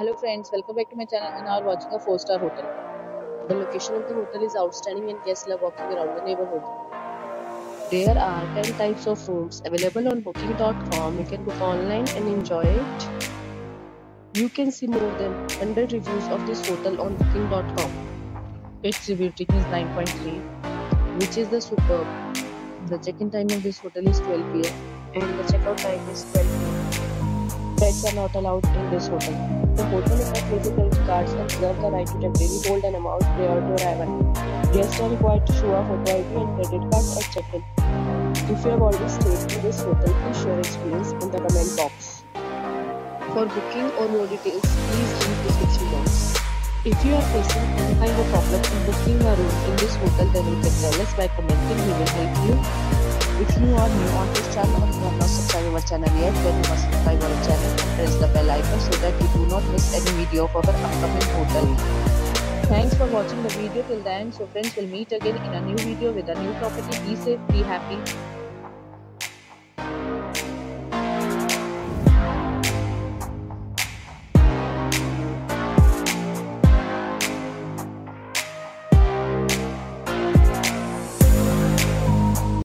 Hello friends, welcome back to my channel and are watching a 4-star hotel. The location of the hotel is outstanding and guests love walking around the neighborhood. There are 10 types of rooms available on booking.com. You can book online and enjoy it. You can see more than 100 reviews of this hotel on booking.com. Its review rating is 9.3, which is the superb. The check-in time of this hotel is 12 p.m. and the checkout time is 12 p.m. Pets are not allowed in this hotel. The hotel accepts major credit cards and reserves the right to temporarily hold an amount prior to arrival. Guests are required to show a photo ID and credit card at check-in. If you have already stayed in this hotel, please share your experience in the comment box. For booking or more details, please read the description box. If you are facing any kind of problem in booking a room in this hotel, then you can tell us by commenting. We will help you. If you are new on this channel or you have not subscribed our channel yet, then you must subscribe our channel and press the bell icon so that you do not miss any video of our upcoming hotel. Thanks for watching the video till the end. So friends, will meet again in a new video with a new property. Be safe, be happy.